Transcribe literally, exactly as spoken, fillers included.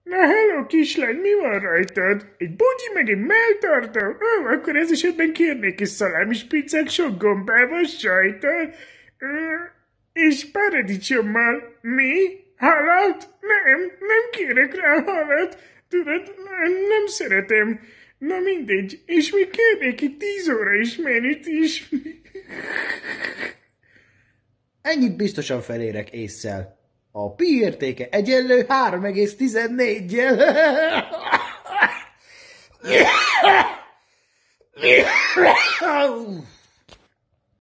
Na, hello, kislány, mi van rajtad? Egy bugyi meg egy melltartó? Ó, akkor ez esetben kérnék egy szalámis pizzát sok gombával, sajttal, és paradicsommal. Mi? Halat? Nem, nem kérek rá halat. Tudod, nem, nem szeretem. Na mindegy, és még kérnék egy tíz óra is menüt is. Ennyit biztosan felérek ésszel. A pi értéke egyenlő három egész tizennégyjel.